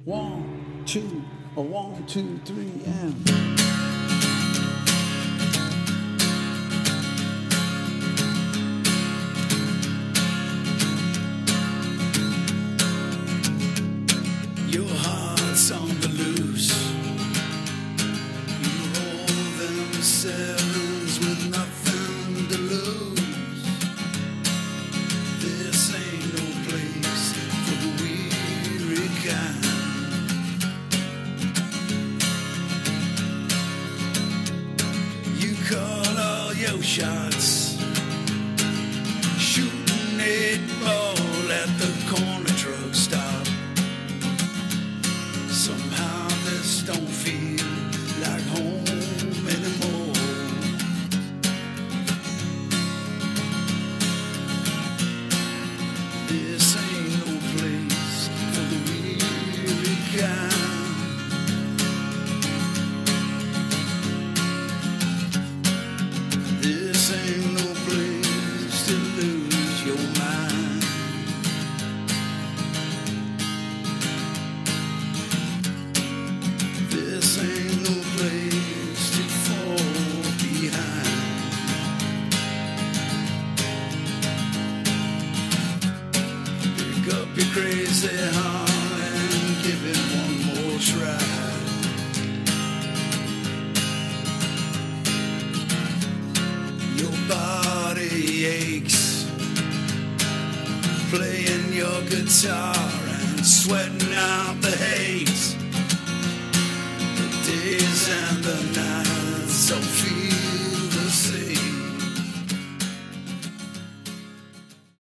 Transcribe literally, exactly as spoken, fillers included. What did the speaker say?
One, two, a one, two, three, and. Your heart's on the loose. You roll them sevens with nothing to lose. This ain't no place for the weary kind. You call all your shots, shooting eight ball at the corner truck stop. Somehow this don't feel like home anymore. This ain't no place for the weary kind. This ain't no place to lose your mind. This ain't no place to fall behind. Pick up your crazy heart and give it one more try. Your body aches, playing your guitar and sweating out the hate. The days and the nights so feel